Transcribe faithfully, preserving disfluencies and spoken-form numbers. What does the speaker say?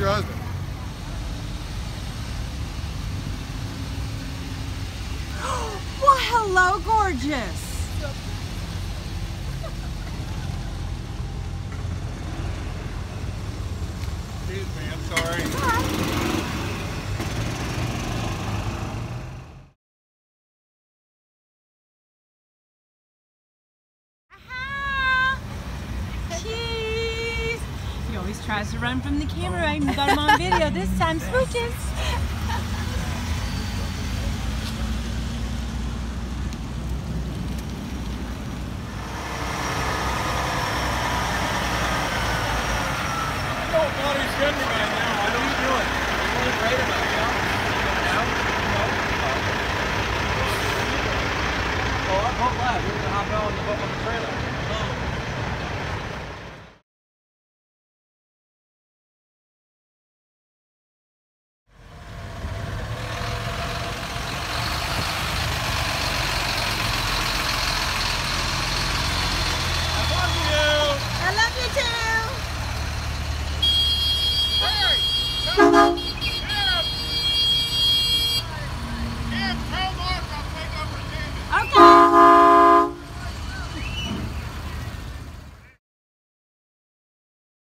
your husband? Well, hello, gorgeous. Excuse me, I'm sorry. Hi. Cheese! He always tries to run from the camera. I even got him on video this time. Smooches!